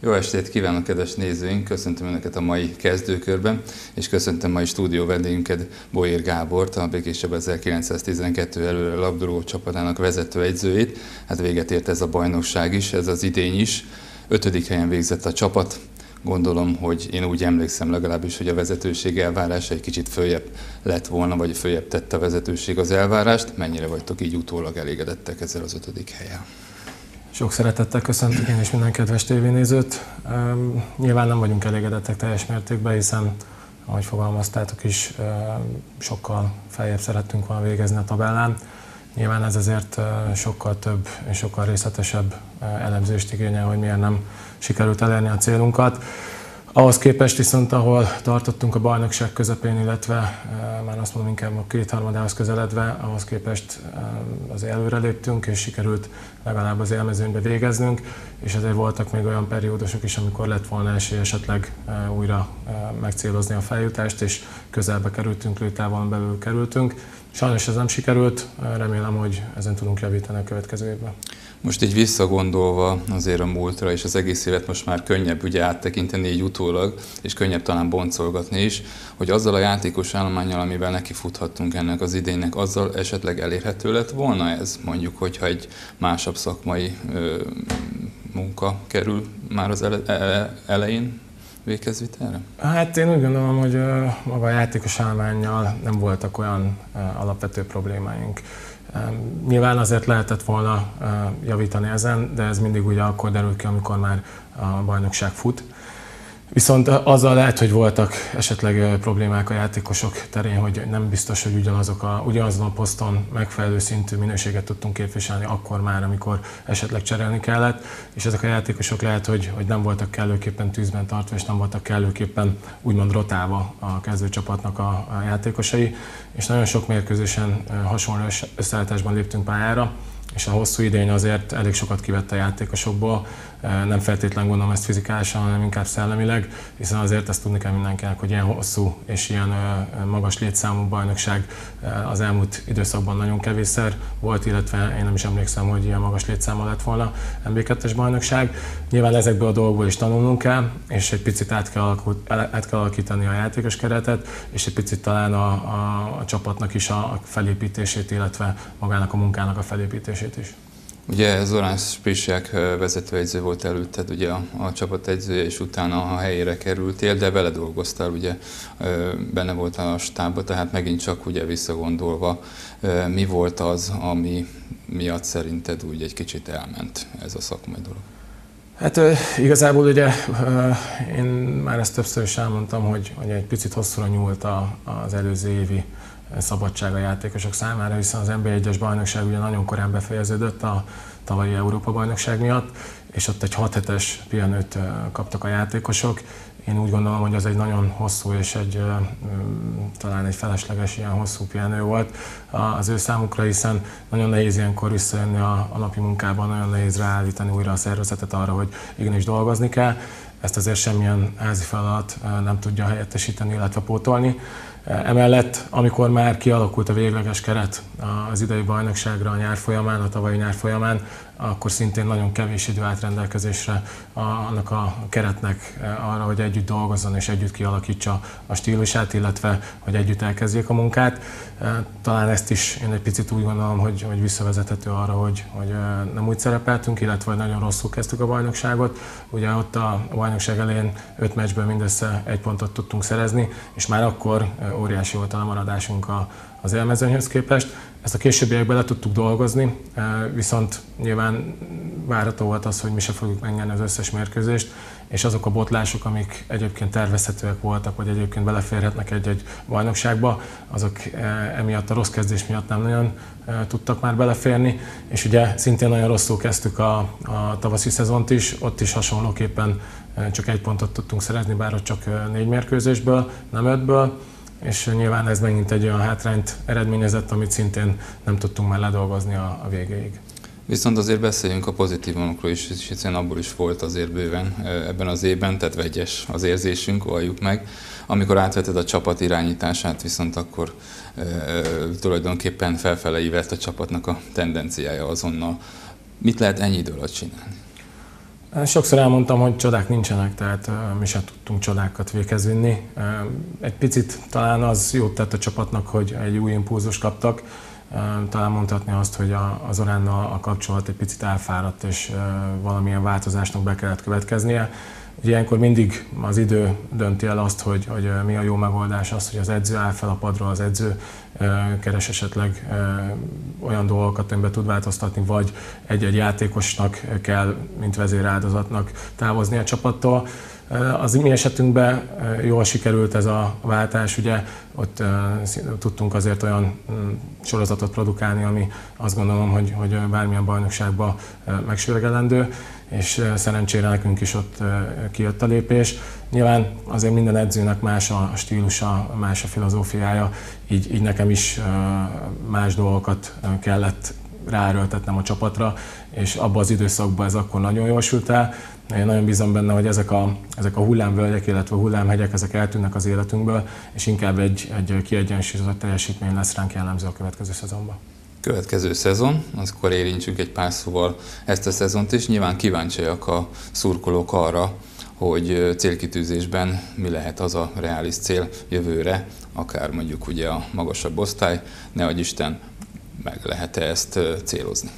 Jó estét kívánok, kedves nézőink! Köszöntöm Önöket a mai kezdőkörben, és köszöntöm mai stúdió vendégünket, Bolyér Gábort, a Békés Csaba 1912 előre labdarúgó csapatának vezetőedzőjét. Hát véget ért ez a bajnokság is, ez az idény is. 5. helyen végzett a csapat. Gondolom, hogy én úgy emlékszem legalábbis, hogy a vezetőség elvárása egy kicsit följebb lett volna, vagy följebb tette a vezetőség az elvárást. Mennyire vagytok így utólag elégedettek ezzel az 5. helyen? Sok szeretettel köszöntök én is minden kedves tévénézőt. Nyilván nem vagyunk elégedettek teljes mértékben, hiszen, ahogy fogalmaztátok is, sokkal feljebb szerettünk volna végezni a tabellán. Nyilván ez azért sokkal több és sokkal részletesebb elemzést igényel, hogy miért nem sikerült elérni a célunkat. Ahhoz képest viszont, ahol tartottunk a bajnokság közepén, illetve már azt mondom inkább a kétharmadához közeledve, ahhoz képest azért előreléptünk, és sikerült legalább az élmezőnybe végeznünk, és ezért voltak még olyan periódusok is, amikor lett volna esély esetleg újra megcélozni a feljutást, és közelbe kerültünk, létávon belül kerültünk. Sajnos ez nem sikerült, remélem, hogy ezen tudunk javítani a következő évben. Most így visszagondolva azért a múltra, és az egész évet most már könnyebb ugye áttekinteni így utólag, és könnyebb talán boncolgatni is, hogy azzal a játékos állománnyal, amivel nekifuthattunk ennek az idénynek, azzal esetleg elérhető lett volna ez? Mondjuk, hogyha egy másabb szakmai munka kerül már az elején végezvitelre? Hát én úgy gondolom, hogy maga a játékos állománnyal nem voltak olyan alapvető problémáink. Nyilván azért lehetett volna javítani ezen, de ez mindig ugye akkor derül ki, amikor már a bajnokság fut. Viszont azzal lehet, hogy voltak esetleg problémák a játékosok terén, hogy nem biztos, hogy ugyanazon a poszton megfelelő szintű minőséget tudtunk képviselni akkor már, amikor esetleg cserélni kellett, és ezek a játékosok lehet, hogy nem voltak kellőképpen tűzben tartva, és nem voltak kellőképpen úgymond rotálva a kezdőcsapatnak a játékosai, és nagyon sok mérkőzésen hasonló összeállításban léptünk pályára, és a hosszú idény azért elég sokat kivett a játékosokból. Nem feltétlenül gondolom ezt fizikálisan, hanem inkább szellemileg, hiszen azért ezt tudni kell mindenkinek, hogy ilyen hosszú és ilyen magas létszámú bajnokság az elmúlt időszakban nagyon kevésszer volt, illetve én nem is emlékszem, hogy ilyen magas létszámmal lett volna MB2-es bajnokság. Nyilván ezekből a dolgokból is tanulnunk kell, és egy picit át kell alakítani a játékos keretet, és egy picit talán a csapatnak is a felépítését, illetve magának a munkának a felépítését is. Ugye Zorán Sprissiak vezetőedző volt előtted, ugye a csapatedzője, és utána a helyére kerültél, de vele dolgoztál, ugye benne voltál a stábban, tehát megint csak ugye visszagondolva, mi volt az, ami miatt szerinted úgy egy kicsit elment ez a szakmai dolog? Hát igazából ugye én már ezt többször is elmondtam, hogy egy picit hosszúra nyúlt az előző évi szabadság a játékosok számára, hiszen az NB1-es bajnokság ugye nagyon korán befejeződött a tavalyi Európa-bajnokság miatt, és ott egy 6 hetes pihenőt kaptak a játékosok. Én úgy gondolom, hogy az egy nagyon hosszú és talán egy felesleges ilyen hosszú pihenő volt az ő számukra, hiszen nagyon nehéz ilyenkor visszajönni a napi munkában, nagyon nehéz ráállítani újra a szervezetet arra, hogy igenis dolgozni kell. Ezt azért semmilyen házi feladat nem tudja helyettesíteni, illetve pótolni. Emellett, amikor már kialakult a végleges keret az idei bajnokságra a nyár folyamán, a tavalyi nyár folyamán, akkor szintén nagyon kevés idő állt rendelkezésre annak a keretnek arra, hogy együtt dolgozzon és együtt kialakítsa a stílusát, illetve hogy együtt elkezdjék a munkát. Talán ezt is én egy picit úgy gondolom, hogy visszavezethető arra, hogy nem úgy szerepeltünk, illetve hogy nagyon rosszul kezdtük a bajnokságot. Ugye ott a bajnokság elején 5 meccsből mindössze 1 pontot tudtunk szerezni, és már akkor óriási volt a lemaradásunk az élmezőnyhöz képest. Ezt a későbbiekben le tudtuk dolgozni, viszont nyilván várható volt az, hogy mi se fogjuk megnyerni az összes mérkőzést, és azok a botlások, amik egyébként tervezhetőek voltak, vagy egyébként beleférhetnek egy-egy bajnokságba, azok emiatt a rossz kezdés miatt nem nagyon tudtak már beleférni, és ugye szintén nagyon rosszul kezdtük a tavaszi szezont is, ott is hasonlóképpen csak 1 pontot tudtunk szerezni, bár ott csak 4 mérkőzésből, nem 5-ből, és nyilván ez megint egy olyan hátrányt eredményezett, amit szintén nem tudtunk már ledolgozni a végéig. Viszont azért beszéljünk a pozitívumokról is, hiszen abból is volt azért bőven ebben az évben, tehát vegyes az érzésünk, valljuk meg. Amikor átvetted a csapat irányítását, viszont akkor tulajdonképpen felfele ívelt a csapatnak a tendenciája azonnal. Mit lehet ennyi idő alatt csinálni? Sokszor elmondtam, hogy csodák nincsenek, tehát mi sem tudtunk csodákat véghez vinni. Egy picit talán az jót tett a csapatnak, hogy egy új impulzust kaptak. Talán mondhatni azt, hogy az Oránnal a kapcsolat egy picit elfáradt, és valamilyen változásnak be kellett következnie. Ugye ilyenkor mindig az idő dönti el azt, hogy mi a jó megoldás, az, hogy az edző áll fel a padról, az edző keres esetleg olyan dolgokat, amiben tud változtatni, vagy egy-egy játékosnak kell, mint vezéráldozatnak távozni a csapattól. Az mi esetünkben jól sikerült ez a váltás, ugye ott tudtunk azért olyan sorozatot produkálni, ami azt gondolom, hogy bármilyen bajnokságban megsürgelendő, és szerencsére nekünk is ott kijött a lépés. Nyilván azért minden edzőnek más a stílusa, más a filozófiája, így nekem is más dolgokat kellett ráerőltetnem a csapatra, és abban az időszakban ez akkor nagyon jól sült el. Én nagyon bízom benne, hogy ezek a hullámvölgyek, illetve hullámhegyek, ezek eltűnnek az életünkből, és inkább egy kiegyensúlyozott teljesítmény lesz ránk jellemző a következő szezonban. Következő szezon, akkor érintsünk egy pár szóval ezt a szezont is. Nyilván kíváncsiak a szurkolók arra, hogy célkitűzésben mi lehet az a reális cél jövőre, akár mondjuk ugye a magasabb osztály, nehogy Isten, meg lehet-e ezt célozni?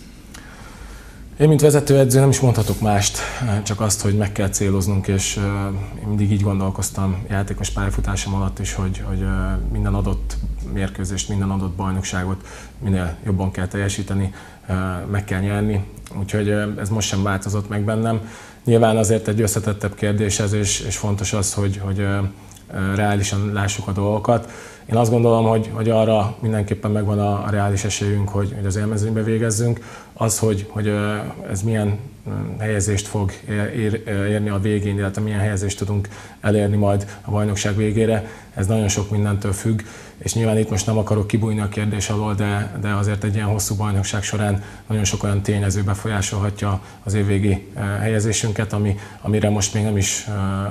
Én, mint vezetőedző nem is mondhatok mást, csak azt, hogy meg kell céloznunk, és én mindig így gondolkoztam játékos pályafutásom alatt is, hogy minden adott mérkőzést, minden adott bajnokságot minél jobban kell teljesíteni, meg kell nyerni, úgyhogy ez most sem változott meg bennem. Nyilván azért egy összetettebb kérdés ez, és fontos az, hogy reálisan lássuk a dolgokat. Én azt gondolom, hogy arra mindenképpen megvan a reális esélyünk, hogy az élmezőnybe végezzünk. Az, hogy ez milyen helyezést fog érni a végén, illetve milyen helyezést tudunk elérni majd a bajnokság végére, ez nagyon sok mindentől függ, és nyilván itt most nem akarok kibújni a kérdés alól, de azért egy ilyen hosszú bajnokság során nagyon sok olyan tényező befolyásolhatja az évvégi helyezésünket, amire most még nem is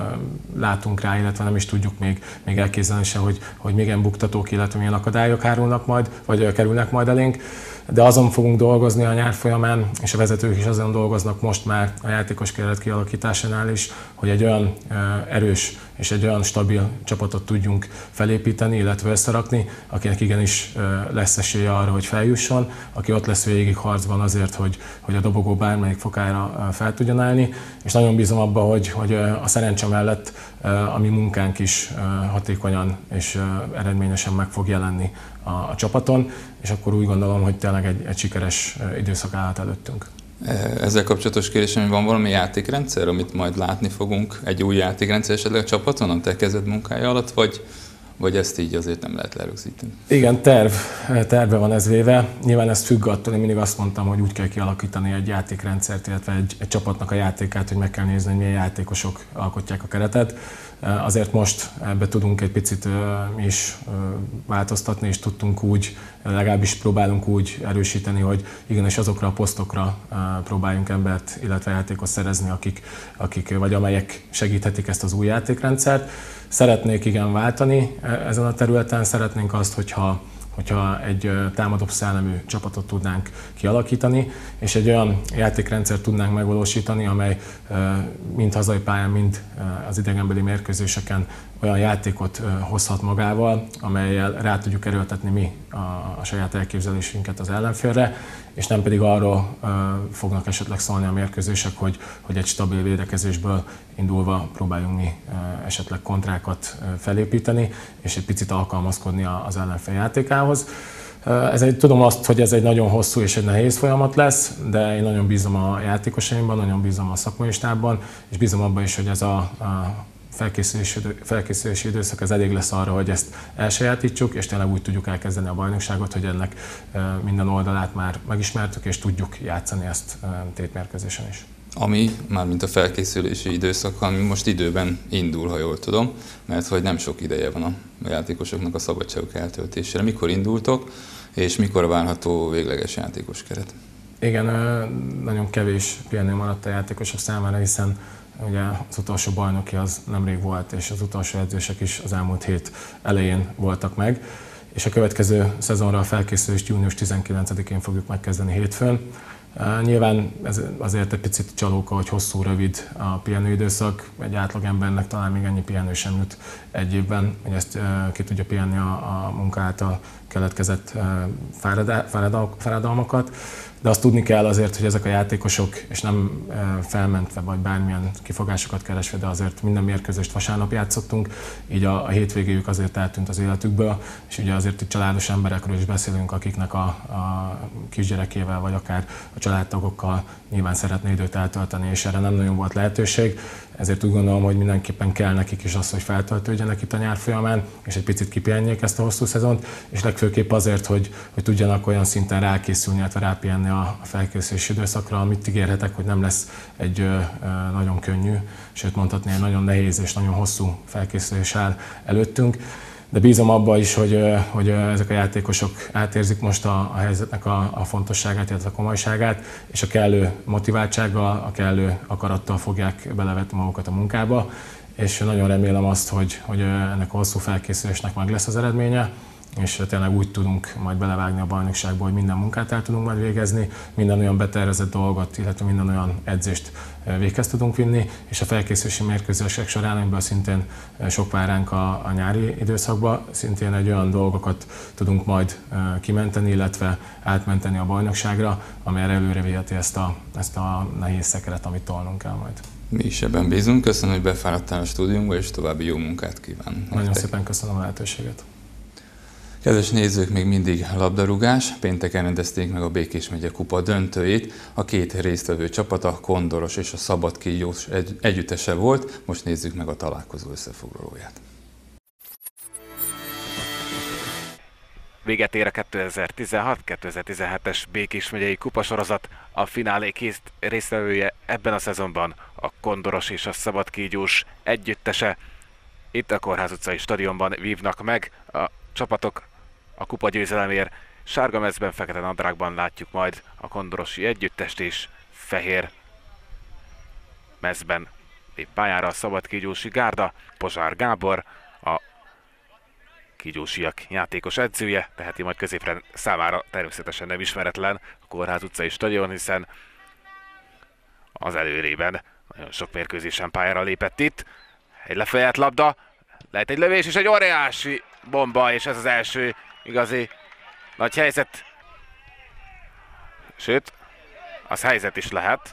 látunk rá, illetve nem is tudjuk még elképzelni se, hogy milyen buktatók, illetve milyen akadályok árulnak majd, vagy kerülnek majd elénk. De azon fogunk dolgozni a nyár folyamán, és a vezetők is azon dolgoznak most már a játékos keret kialakításánál is, hogy egy olyan erős és egy olyan stabil csapatot tudjunk felépíteni, illetve összerakni, akinek igenis lesz esélye arra, hogy feljusson, aki ott lesz végig harcban azért, hogy a dobogó bármelyik fokára fel tudjon állni, és nagyon bízom abban, hogy a szerencse mellett a mi munkánk is hatékonyan és eredményesen meg fog jelenni a csapaton, és akkor úgy gondolom, hogy tényleg egy sikeres időszak állhat előttünk. Ezzel kapcsolatos kérdésem, hogy van valami játékrendszer, amit majd látni fogunk, egy új játékrendszer esetleg a csapaton, a te kezed munkája alatt, vagy ezt így azért nem lehet lerögzíteni? Igen, terve van ez véve. Nyilván ez függ attól, én mindig azt mondtam, hogy úgy kell kialakítani egy játékrendszert, illetve egy csapatnak a játékát, hogy meg kell nézni, hogy milyen játékosok alkotják a keretet. Azért most ebbe tudunk egy picit mi is változtatni, és tudtunk úgy, legalábbis próbálunk úgy erősíteni, hogy igenis azokra a posztokra próbáljunk embert, illetve játékot szerezni, akik vagy amelyek segíthetik ezt az új játékrendszert. Szeretnék igen váltani ezen a területen, szeretnénk azt, hogyha egy támadóbb szellemű csapatot tudnánk kialakítani, és egy olyan játékrendszert tudnánk megvalósítani, amely mind hazai pályán, mind az idegenbeli mérkőzéseken olyan játékot hozhat magával, amellyel rá tudjuk erőltetni mi a saját elképzelésünket az ellenfélre, és nem pedig arról fognak esetleg szólni a mérkőzések, hogy egy stabil védekezésből indulva próbáljunk mi esetleg kontrákat felépíteni, és egy picit alkalmazkodni az ellenfél játékához. Tudom azt, hogy ez egy nagyon hosszú és egy nehéz folyamat lesz, de én nagyon bízom a játékosaimban, nagyon bízom a szakmai stábban, és bízom abban is, hogy ez a felkészülési időszak ez elég lesz arra, hogy ezt elsajátítsuk, és tényleg úgy tudjuk elkezdeni a bajnokságot, hogy ennek minden oldalát már megismertük, és tudjuk játszani ezt tétmérkőzésen is. Ami mármint a felkészülési időszak, ami most időben indul, ha jól tudom, mert hogy nem sok ideje van a játékosoknak a szabadságok eltöltésére. Mikor indultok, és mikor várható végleges játékos keret? Igen, nagyon kevés pihenő maradt a játékosok számára, hiszen ugye az utolsó bajnoki az nemrég volt, és az utolsó edzések is az elmúlt hét elején voltak meg, és a következő szezonra a felkészülést június 19-én fogjuk megkezdeni hétfőn. Nyilván ez azért egy picit csalóka, hogy hosszú, rövid a pihenőidőszak. Egy átlagembernek talán még ennyi pihenő sem jut egy évben, hogy ezt ki tudja pihenni a munka által keletkezett fáradalmakat. De azt tudni kell azért, hogy ezek a játékosok, és nem felmentve vagy bármilyen kifogásokat keresve, de azért minden mérkőzést vasárnap játszottunk, így a hétvégéjük azért eltűnt az életükből, és ugye azért itt családos emberekről is beszélünk, akiknek a kisgyerekével, vagy akár a családtagokkal nyilván szeretne időt eltölteni, és erre nem nagyon volt lehetőség. Ezért úgy gondolom, hogy mindenképpen kell nekik is az, hogy feltöltődjenek itt a nyár folyamán, és egy picit kipihenjék ezt a hosszú szezont, és legfőképp azért, hogy tudjanak olyan szinten rákészülni, illetve rápihenni a felkészülési időszakra, amit ígérhetek, hogy nem lesz egy nagyon könnyű, sőt mondhatni egy nagyon nehéz és nagyon hosszú felkészülés áll előttünk. De bízom abban is, hogy ezek a játékosok átérzik most a helyzetnek a fontosságát, illetve a komolyságát, és a kellő motiváltsággal, a kellő akarattal fogják belevetni magukat a munkába. És nagyon remélem azt, hogy ennek a hosszú felkészülésnek meg lesz az eredménye, és tényleg úgy tudunk majd belevágni a bajnokságba, hogy minden munkát el tudunk majd végezni, minden olyan betervezett dolgot, illetve minden olyan edzést véghez tudunk vinni, és a felkészülési mérkőzések során, amiből szintén sok vár ránk a nyári időszakban, szintén egy olyan dolgokat tudunk majd kimenteni, illetve átmenteni a bajnokságra, amelyre előre viheti ezt a nehéz szekeret, amit tolnunk kell majd. Mi is ebben bízunk. Köszönöm, hogy befáradtál a stúdiónkba, és további jó munkát kívánok. Nagyon szépen köszönöm a lehetőséget. Kedves nézők, még mindig labdarúgás. Pénteken rendezték meg a Békés megye kupa döntőjét. A két résztvevő csapat, a Kondoros és a Szabadkígyós együttese volt. Most nézzük meg a találkozó összefoglalóját. Véget ér a 2016-2017-es Békés megyei kupasorozat. A finálé két résztvevője ebben a szezonban a Kondoros és a Szabadkígyós együttese. Itt a Kórház utcai stadionban vívnak meg a csapatok a kupa győzelemért. Sárga mezben, fekete nadrágban látjuk majd a kondorosi együttest, és fehér mezben lép pályára a Szabadkígyósi gárda. Pozsár Gábor, a kígyósiak játékos edzője, teheti majd középre számára természetesen nem ismeretlen a Kórház utcai stadion, hiszen az előrében nagyon sok mérkőzésen pályára lépett itt. Egy lefejelt labda, lehet egy lövés és egy óriási bomba, és ez az első igazi nagy helyzet. Sőt, az helyzet is lehet.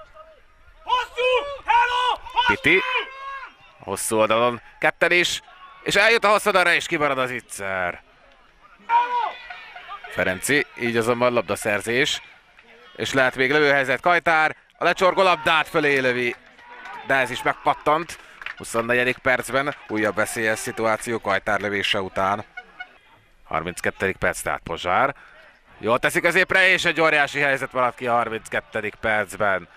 Piti, hosszú oldalon, ketten is, és eljut a hosszú oldalra, és kimarad az Itzer. Ferenci, így azonban labdaszerzés, és lehet még lövőhelyzet. Kajtár, a lecsorgó labdát fölé lövi, de ez is megpattant. 24. percben újabb veszélyes szituáció Kajtár lövése után. 32. perc, tehát Pozsár. Jól teszi középre, és egy óriási helyzet maradt ki a 32. percben.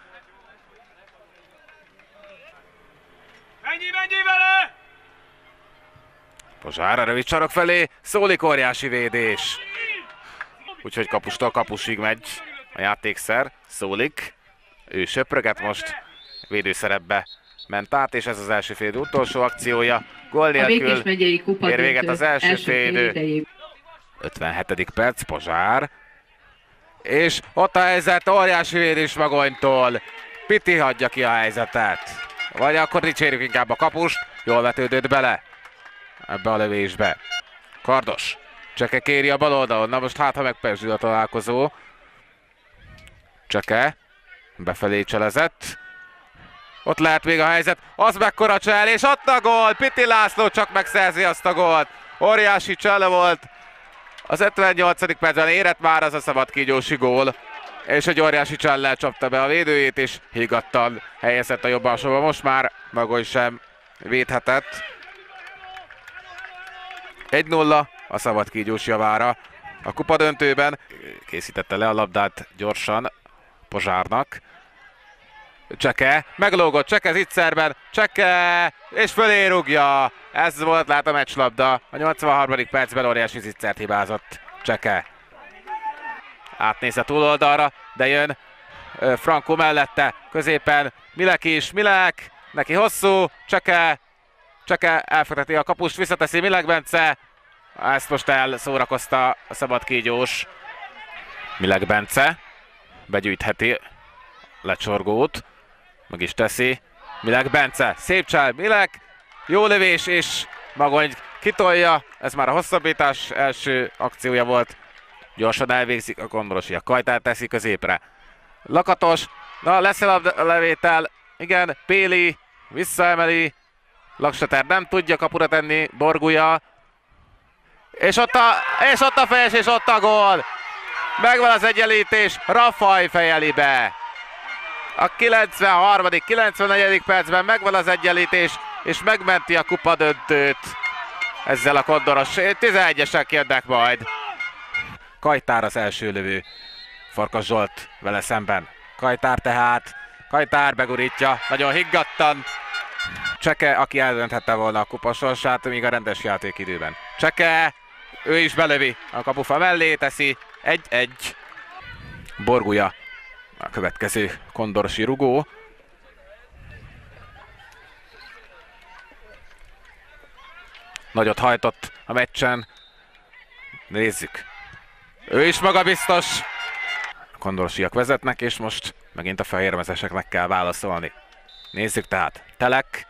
Menj vele! Pozsár a rövid sarok felé, Szólik, óriási védés. Úgyhogy kapustól kapusig megy a játékszer. Szólik, ő söpröget most, védőszerepbe ment át, és ez az első félidő utolsó akciója. Gól nélkül ér véget az első félidő. 57. perc, Pozsár. És ott a helyzet, óriási védés Magonytól. Piti hagyja ki a helyzetet. Vagy akkor dicsérjük inkább a kapust. Jól vetődött bele ebbe a lövésbe. Kardos. Cseke kéri a bal oldalon. Na most hát, ha megperzsül a találkozó. Cseke. Befelé cselezett. Ott lehet még a helyzet. Az mekkora csel, és ott a gól. Piti László csak megszerzi azt a gólt. Óriási csele volt. Az 58. percben érett már az a Szabadkígyósi gól. És egy óriási csellel csapta be a védőjét, és higgadtan helyezett a jobb alsóba. Most már Magoly sem védhetett. 1-0 a Szabadkígyós javára. A kupadöntőben készítette le a labdát gyorsan Pozsárnak. Cseke, meglógott Cseke Zitzerben, Cseke, és fölé rúgja. Ez volt, lát a meccslabda. A 83. percben óriási Zitzert hibázott Cseke. Átnéz a túloldalra, de jön Franco mellette, középen Milek is, Milek, neki hosszú, Cseke elfekteti a kapust, visszateszi Milek Bence. Ezt most elszórakozta a Szabadkígyós. Milek Bence, begyűjtheti lecsorgót, meg is teszi. Milek Bence, szép csel, Milek, jó lövés, és Magony kitolja, ez már a hosszabbítás első akciója volt. Gyorsan elvégzik a Kondorosi, a Kajtár teszi középre. Lakatos, na lesz a levétel, igen, Péli visszaemeli, Laksater nem tudja kapura tenni, Borgulja, és ott a fejes, és ott a gól! Megvan az egyenlítés, Rafaj fejeli be. A 93., 94. percben megvan az egyenlítés, és megmenti a kupadöntőt. Ezzel a Kondoros 11-esek jönnek majd. Kajtár az első lövő. Farkas Zsolt vele szemben. Kajtár tehát. Kajtár begurítja, nagyon higgadtan. Cseke, aki eldönthette volna a kupa sorsát, míg a rendes játékidőben. Cseke, ő is belövi, a kapufa mellé teszi. 1-1. Borgulja a következő kondorosi rugó. Nagyot hajtott a meccsen. Nézzük. Ő is magabiztos. A kondorosiak vezetnek, és most megint a fehérmezeseknek kell válaszolni. Nézzük tehát. Telek.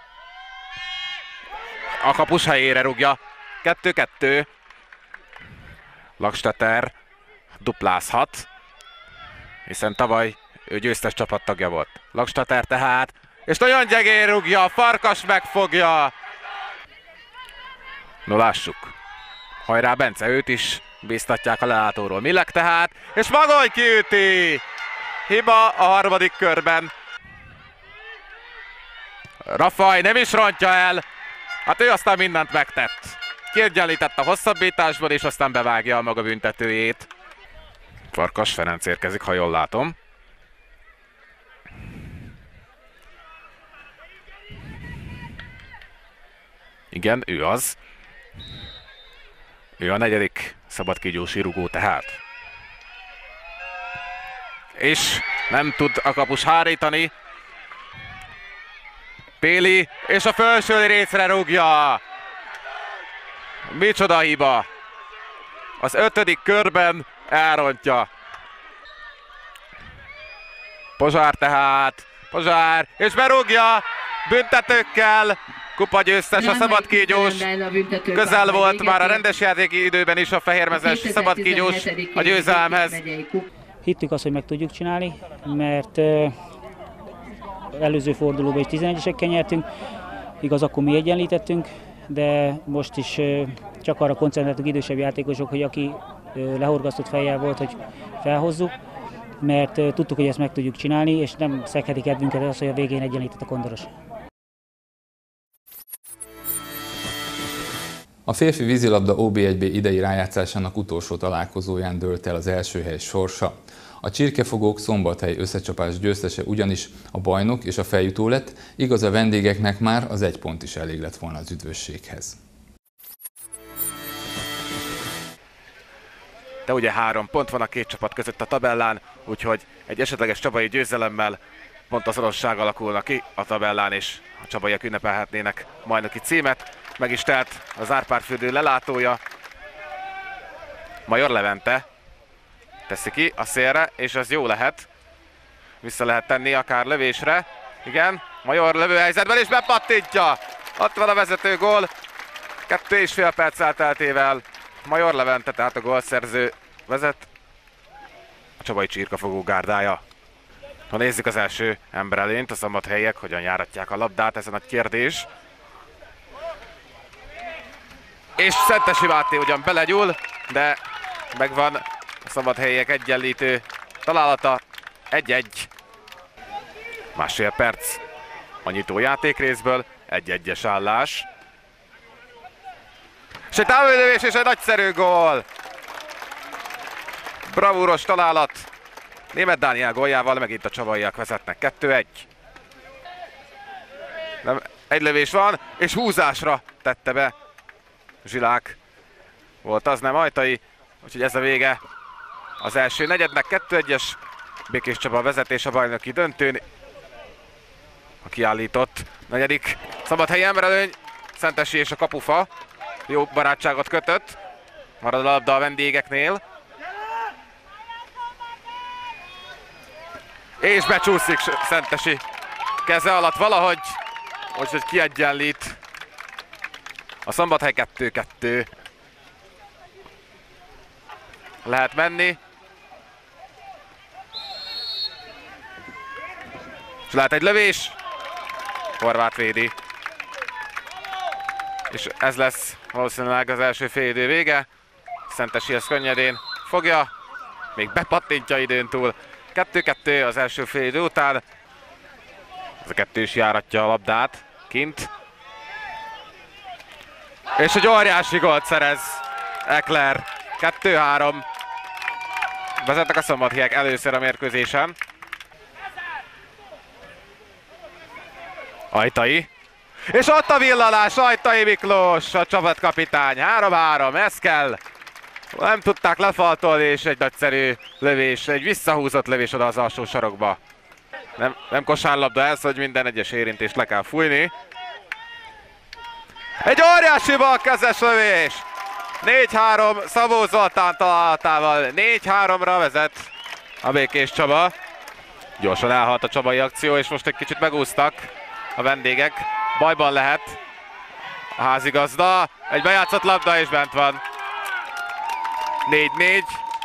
A kapus helyére rúgja. 2-2. Lakstetter duplázhat, hiszen tavaly ő győztes csapattagja volt. Lakstetter tehát, és nagyon gyengén rúgja, Farkas megfogja. No lássuk. Hajrá Bence, őt is bíztatják a lelátóról. Milek tehát, és Magony kiüti! Hiba a harmadik körben. Rafaj nem is rontja el, hát ő aztán mindent megtett. Kiegyenlített a hosszabbításban, és aztán bevágja a maga büntetőjét. Farkas Ferenc érkezik, ha jól látom. Igen, ő az. Ő a negyedik szabadkígyósi rugó tehát. És nem tud a kapus hárítani. Péli, és a felső részre rúgja. Micsoda hiba! Az 5. körben elrontja. Pozsár tehát. Pozsár, és berúgja! Büntetőkkel. Kupa győztes a szabadkígyós. Közel volt már a rendes játéki időben is a fehérmezes szabadkígyós a győzelemhez. Hittük azt, hogy meg tudjuk csinálni, mert előző fordulóban is 11-esekkel nyertünk. Igaz, akkor mi egyenlítettünk, de most is csak arra koncentráltunk idősebb játékosok, hogy aki lehorgasztott fejjel volt, hogy felhozzuk, mert tudtuk, hogy ezt meg tudjuk csinálni, és nem szegheti kedvünket az, hogy a végén egyenlített a Kondoros. A férfi vízilabda OB1B idei rájátszásának utolsó találkozóján dőlt el az első hely sorsa. A Csirkefogók Szombathely összecsapás győztese ugyanis a bajnok és a feljutó lett, igaz a vendégeknek már az 1 pont is elég lett volna az üdvösséghez. De ugye 3 pont van a két csapat között a tabellán, úgyhogy egy esetleges csabai győzelemmel pontazonosság alakulna ki a tabellán, és a csabaiak ünnepelhetnének bajnoki címet. Meg is telt az Árpád-fürdő lelátója. Major Levente teszi ki a szélre, és az jó lehet. Vissza lehet tenni akár lövésre. Igen, Major lövőhelyzetben, és bepattintja! Ott van a vezető gól. 2,5 perc elteltével Major Levente, tehát a gólszerző vezet. A csabai Csirkefogó gárdája. Ha nézzük az első emberelényt, a szombathelyiek hogyan járatják a labdát, ez a nagy kérdés. És Szentesi Máté ugyan belegyúl, de megvan a szombathelyiek egyenlítő találata. 1-1. Másfél perc a nyitó játékrészből, 1-1-es állás. És egy távolövés és egy nagyszerű gól! Bravúros találat! Németh Dániel góljával megint a csavaiak vezetnek. 2-1. Egy lövés van, és húzásra tette be Zsilák. Volt az, nem Ajtai. Úgyhogy ez a vége az első negyednek. 2-1-es Békés Csaba vezetés a bajnoki döntőn. A kiállított negyedik Szombathelyi emberelőny. Szentesi és a kapufa jó barátságot kötött. Marad a labda a vendégeknél. És becsúszik Szentesi keze alatt valahogy, úgyhogy kiegyenlít. A Szombathely 2-2. Lehet menni. És lehet egy lövés. Horváth védi. És ez lesz valószínűleg az első félidő vége. Szentesi ezt könnyedén fogja. Még bepattintja időn túl. 2-2 az első félidő után. Ez a kettős járatja a labdát kint. És egy óriási gólt szerez Ekler. 2-3. Vezetnek a szombathelyiek először a mérkőzésen. Ajtai. És ott a villanás, Ajtai Miklós, a csapatkapitány. 3-3, ez kell. Nem tudták lefaltolni, és egy nagyszerű lövés, egy visszahúzott lövés oda az alsó sarokba. Nem kosárlabda ez, hogy minden egyes érintést le kell fújni. Egy óriási balkezes lövés! 4-3 Szabó Zoltán találatával. 4-3-ra vezet a Békés Csaba. Gyorsan elhalt a csabai akció, és most egy kicsit megúsztak a vendégek. Bajban lehet a házigazda. Egy bejátszott labda, és bent van. 4-4.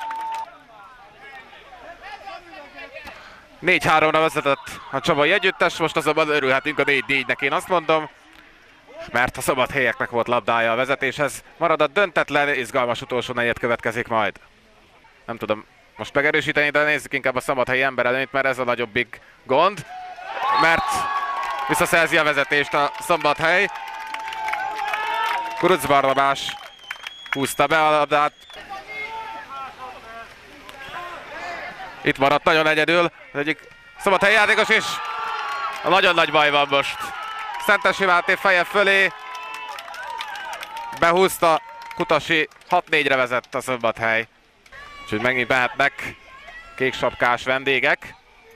4-3-ra vezetett a csabai együttes, most azonban örülhetünk a 4-4-nek, én azt mondom. Mert a szombathelyeknek volt labdája a vezetéshez. Marad a döntetlen, izgalmas utolsó negyed következik majd. Nem tudom most megerősíteni, de nézzük inkább a szombathelyi emberelőnyt, mert ez a nagyobbik gond. Mert visszaszerzi a vezetést a Szombathely. Kuruc Barnabás húzta be a labdát. Itt maradt nagyon egyedül az egyik Szombathelyi játékos, és nagyon nagy baj van most. Szentesi Máté feje fölé. Behúzta Kutasi, 6-4-re vezett a Szombathely. Úgyhogy megint mehetnek kéksapkás vendégek.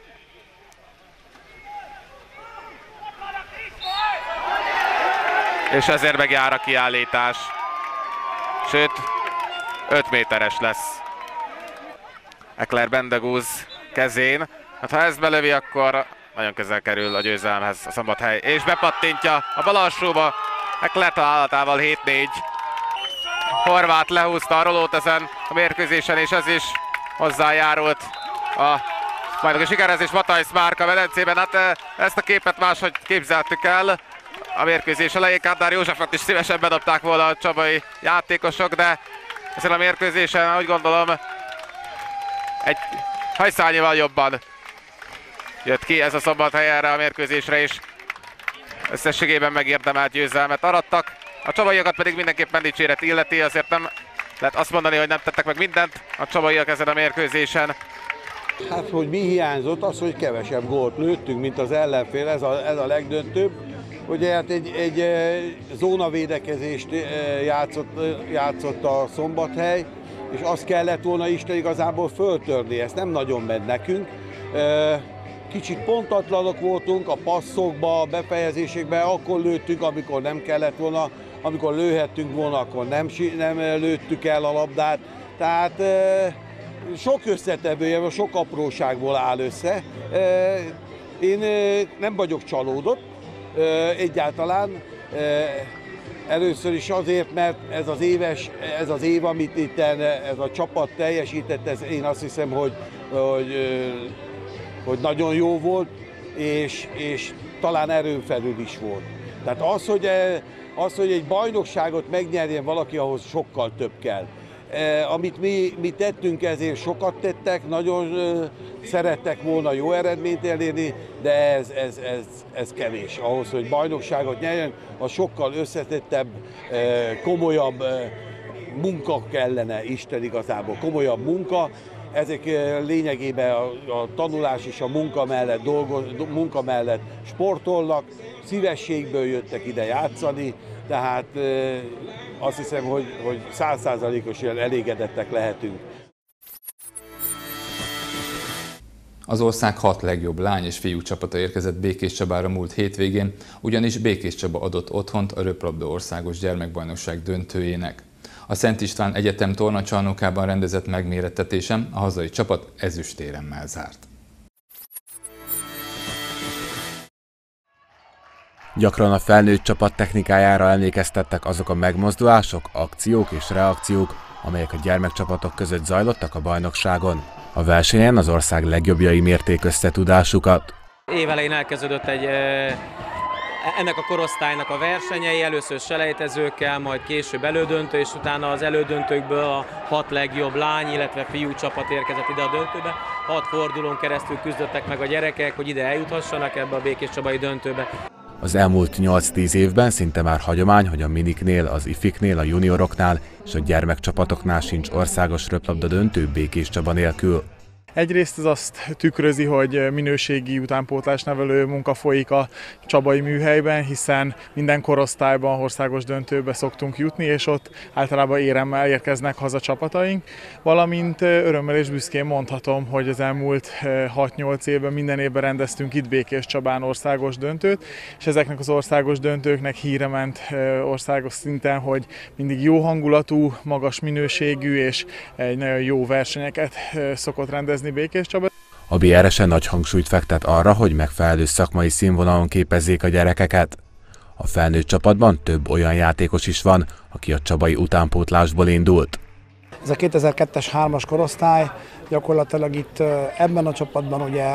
És ezért megjár a kiállítás. Sőt, 5 méteres lesz Ekler Bendegúz kezén. Hát ha ezt belövi, akkor nagyon közel kerül a győzelemhez a Szombathely. És bepattintja a bal alsóba. Ekler találatával 7-4. Horváth lehúzta a rolót ezen a mérkőzésen, és ez is hozzájárult a bajnoki sikerhez, és Matthijs Márka medencében. Hát ezt a képet máshogy képzeltük el. A mérkőzés elején Kádár Józsefot is szívesen bedobták volna a csabai játékosok, de ezen a mérkőzésen úgy gondolom egy hajszányival jobban jött ki ez a Szombathely erre a mérkőzésre, és összességében megérdemelt győzelmet arattak. A csabaiokat pedig mindenképpen dicséret illeti, azért nem lehet azt mondani, hogy nem tettek meg mindent a csabaiak ezen a mérkőzésen. Hát, hogy mi hiányzott, az, hogy kevesebb gólt lőttünk, mint az ellenfél, ez a legdöntőbb. Ugye hát egy zónavédekezést játszott a Szombathely, és azt kellett volna Isten igazából föltörni, ezt nem nagyon ment nekünk. Kicsit pontatlanok voltunk a passzokba, a befejezésekben, akkor lőttünk, amikor nem kellett volna, amikor lőhettünk volna, akkor nem lőttük el a labdát. Tehát sok összetevője, sok apróságból áll össze. Én nem vagyok csalódott egyáltalán. Először is azért, mert ez az év, amit itt ez a csapat teljesített, ez én azt hiszem, hogy nagyon jó volt, és talán erőn felül is volt. Tehát az, hogy egy bajnokságot megnyerjen valaki, ahhoz sokkal több kell. Amit mi tettünk, ezért sokat tettek, nagyon szerettek volna jó eredményt elérni, de ez kevés. Ahhoz, hogy bajnokságot nyerjen, az sokkal összetettebb, komolyabb munka kellene, Isten igazából, komolyabb munka. Ezek lényegében a tanulás és a munka mellett sportolnak, szívességből jöttek ide játszani, tehát azt hiszem, hogy 100%-osan elégedettek lehetünk. Az ország 6 legjobb lány és fiú csapata érkezett Békés Csabára múlt hétvégén, ugyanis Békés Csaba adott otthont a röplabda országos gyermekbajnokság döntőjének. A Szent István Egyetem tornacsarnokában rendezett megmérettetésen a hazai csapat ezüstéremmel zárt. Gyakran a felnőtt csapat technikájára emlékeztettek azok a megmozdulások, akciók és reakciók, amelyek a gyermekcsapatok között zajlottak a bajnokságon. A versenyen az ország legjobbjai mérték összetudásukat. Évelején elkezdődött ennek a korosztálynak a versenyei, először selejtezőkkel, majd később elődöntő, és utána az elődöntőkből a 6 legjobb lány, illetve fiú csapat érkezett ide a döntőbe. 6 fordulón keresztül küzdöttek meg a gyerekek, hogy ide eljuthassanak ebbe a Békéscsabai döntőbe. Az elmúlt 8-10 évben szinte már hagyomány, hogy a miniknél, az ifiknél, a junioroknál és a gyermekcsapatoknál sincs országos röplabda döntő Békéscsaba nélkül. Egyrészt ez azt tükrözi, hogy minőségi utánpótlásnevelő munka folyik a csabai műhelyben, hiszen minden korosztályban országos döntőbe szoktunk jutni, és ott általában éremmel érkeznek haza csapataink. Valamint örömmel és büszkén mondhatom, hogy az elmúlt 6-8 évben minden évben rendeztünk itt Békéscsabán országos döntőt, és ezeknek az országos döntőknek híre ment országos szinten, hogy mindig jó hangulatú, magas minőségű és egy nagyon jó versenyeket szokott rendezni Békéscsaba. A BRS-en nagy hangsúlyt fektet arra, hogy megfelelő szakmai színvonalon képezzék a gyerekeket. A felnőtt csapatban több olyan játékos is van, aki a csabai utánpótlásból indult. Ez a 2002-es 3-as korosztály, gyakorlatilag itt ebben a csapatban ugye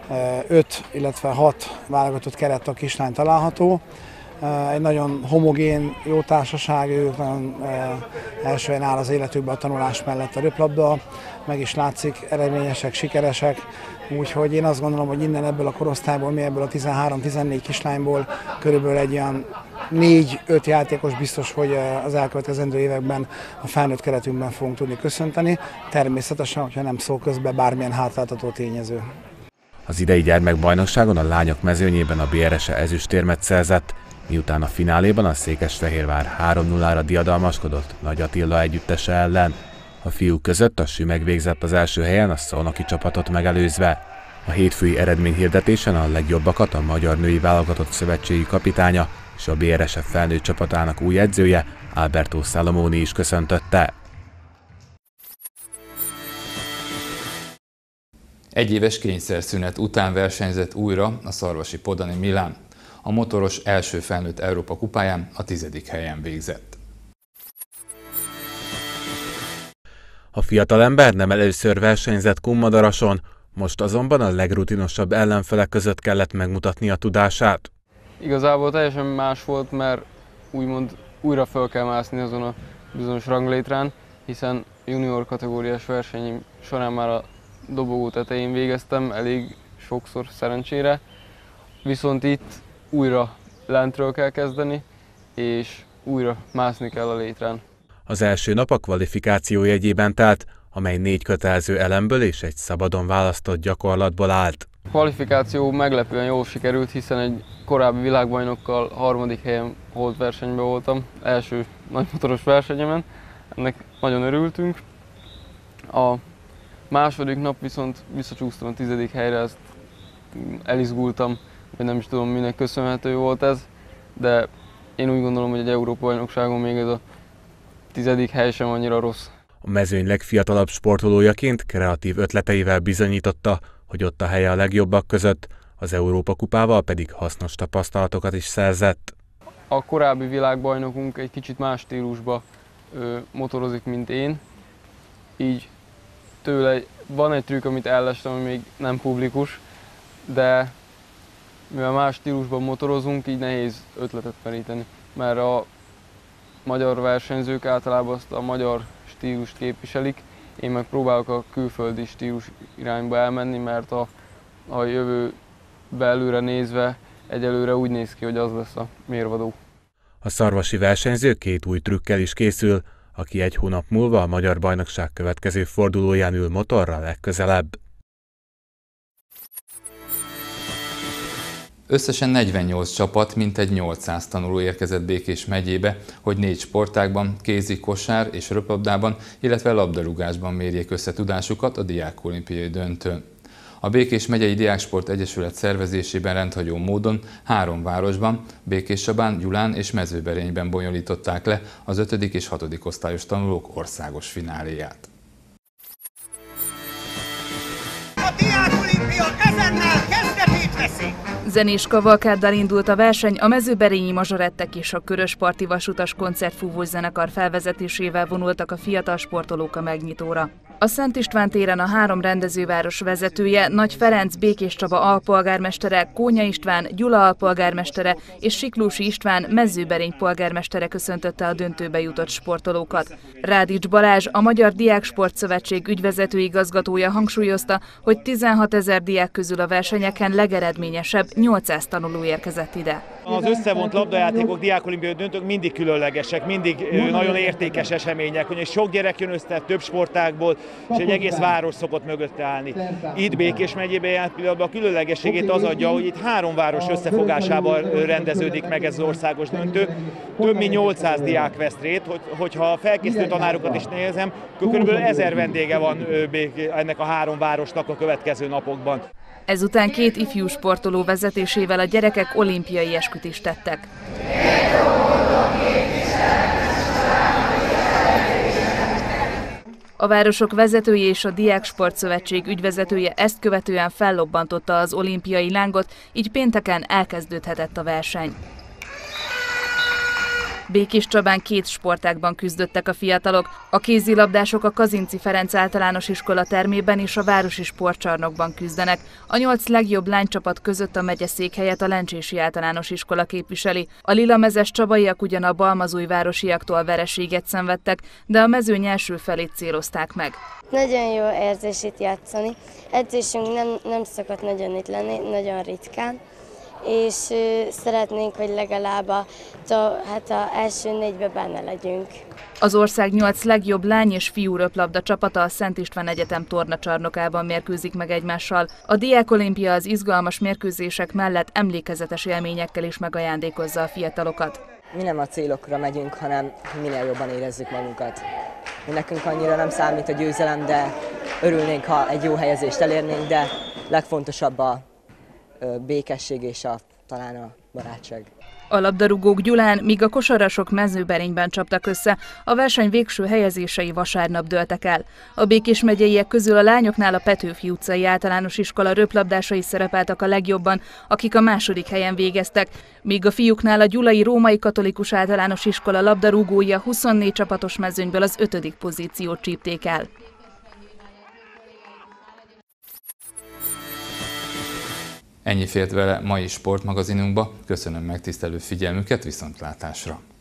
5, illetve 6 válogatott keret a kislány található. Egy nagyon homogén, jó társaság, ők nagyon első helyen áll az életükben a tanulás mellett a röplabda, meg is látszik, eredményesek, sikeresek, úgyhogy én azt gondolom, hogy innen ebből a korosztályból, mi ebből a 13-14 kislányból körülbelül egy olyan 4-5 játékos biztos, hogy az elkövetkezendő években a felnőtt keretünkben fogunk tudni köszönteni, természetesen, hogyha nem szól közben bármilyen hátráltató tényező. Az idei gyermekbajnokságon a lányok mezőnyében a BRS ezüstérmet szerzett, miután a fináléban a Székesfehérvár 3-0-ra diadalmaskodott Nagy Attila együttese ellen. A fiúk között a Sümeg végzett az első helyen, a szolnoki csapatot megelőzve. A hétfői eredményhirdetésen a legjobbakat a Magyar Női Válogatott Szövetségi kapitánya és a BRSF felnőtt csapatának új edzője, Alberto Salomoni is köszöntötte. Egy éves kényszerszünet után versenyzett újra a szarvasi Podani Milán. A motoros első felnőtt Európa kupáján a 10. helyen végzett. A fiatalember nem először versenyzett Kunmadarason, most azonban a legrutinosabb ellenfelek között kellett megmutatni a tudását. Igazából teljesen más volt, mert úgymond újra fel kell mászni azon a bizonyos ranglétrán, hiszen junior kategóriás versenyim során már a dobogó tetején végeztem, elég sokszor szerencsére, viszont itt újra lentről kell kezdeni, és újra mászni kell a létrán. Az első nap a kvalifikáció jegyében telt, amely 4 kötelező elemből és egy szabadon választott gyakorlatból állt. A kvalifikáció meglepően jól sikerült, hiszen egy korábbi világbajnokkal 3. helyen holt versenyben voltam, első nagymotoros versenyemen, ennek nagyon örültünk. A második nap viszont visszacsúsztam a 10. helyre, ezt elizgultam, vagy nem is tudom, minek köszönhető volt ez, de én úgy gondolom, hogy egy Európa-bajnokságon még ez a 10. hely sem annyira rossz. A mezőny legfiatalabb sportolójaként kreatív ötleteivel bizonyította, hogy ott a helye a legjobbak között, az Európa-kupával pedig hasznos tapasztalatokat is szerzett. A korábbi világbajnokunk egy kicsit más stílusba motorozik, mint én, így tőle van egy trükk, amit ellestem, ami még nem publikus, de mivel más stílusban motorozunk, így nehéz ötletet meríteni, mert a magyar versenyzők általában azt a magyar stílust képviselik, én meg próbálok a külföldi stílus irányba elmenni, mert a jövő belőle nézve egyelőre úgy néz ki, hogy az lesz a mérvadó. A szarvasi versenyző 2 új trükkel is készül, aki 1 hónap múlva a Magyar Bajnokság következő fordulóján ül motorra legközelebb. Összesen 48 csapat, mintegy 800 tanuló érkezett Békés megyébe, hogy 4 sportágban, kézi, kosár és röplabdában, illetve labdarúgásban mérjék össze tudásukat a diákolimpiai döntőn. A Békés megyei Diáksport Egyesület szervezésében rendhagyó módon 3 városban, Békéscsabán, Gyulán és Mezőberényben bonyolították le az 5. és 6. osztályos tanulók országos fináléját. A diákolimpia ezennel kezdetét Zenés kavalkáddal indult a verseny, a mezőberényi mazsorettek és a Körösparti Vasutas koncertfúvós zenekar felvezetésével vonultak a fiatal sportolók a megnyitóra. A Szent István téren a 3 rendezőváros vezetője, Nagy Ferenc, Békés Csaba alpolgármestere, Kónya István, Gyula alpolgármestere és Siklósi István mezőberény polgármestere köszöntötte a döntőbe jutott sportolókat. Rádics Balázs, a Magyar Diáksportszövetség ügyvezető igazgatója hangsúlyozta, hogy 16 000 diák közül a versenyeken legeredményesebb 800 tanuló érkezett ide. Az összevont labdajátékok, diákolimpiai döntők mindig különlegesek, mindig nagyon értékes események, hogy sok gyerek jön össze több sportágból, és egy egész város szokott mögötte állni. Itt Békés megyében jelen pillanatban a különlegességét az adja, hogy itt 3 város összefogásával rendeződik meg ez az országos döntő. Több mint 800 diák vesz részt, hogyha a felkészülő tanárokat is nézem, kb. 1000 vendége van ennek a 3 városnak a következő napokban. Ezután 2 ifjú sportoló vezetésével a gyerekek olimpiai esküt tettek. A városok vezetői és a Diáksportszövetség ügyvezetője ezt követően fellobbantotta az olimpiai lángot, így pénteken elkezdődhetett a verseny. Békés Csabán 2 sportágban küzdöttek a fiatalok. A kézilabdások a Kazinczy Ferenc általános iskola termében és a városi sportcsarnokban küzdenek. A 8 legjobb lánycsapat között a megyeszékhelyet a Lencsési általános iskola képviseli. A lilamezes csabaiak ugyan a balmazújvárosiaktól vereséget szenvedtek, de a mezőny első felét célozták meg. Nagyon jó érzés itt játszani. Edzésünk nem szokott nagyon itt lenni, nagyon ritkán. És szeretnénk, hogy legalább az első 4-be benne legyünk. Az ország 8 legjobb lány és fiú röplabda csapata a Szent István Egyetem tornacsarnokában mérkőzik meg egymással. A Diákolimpia az izgalmas mérkőzések mellett emlékezetes élményekkel is megajándékozza a fiatalokat. Mi nem a célokra megyünk, hanem minél jobban érezzük magunkat. Nekünk annyira nem számít a győzelem, de örülnénk, ha egy jó helyezést elérnénk, de legfontosabb a békesség és talán a barátság. A labdarúgók Gyulán, míg a kosarasok Mezőberényben csaptak össze, a verseny végső helyezései vasárnap dőltek el. A Békés megyeiek közül a lányoknál a Petőfi utcai általános iskola röplabdásai szerepeltek a legjobban, akik a 2. helyen végeztek, míg a fiúknál a Gyulai Római Katolikus Általános Iskola labdarúgói a 24 csapatos mezőnyből az 5. pozíciót csípték el. Ennyi fért vele mai sportmagazinunkba. Köszönöm megtisztelő figyelmüket, viszontlátásra!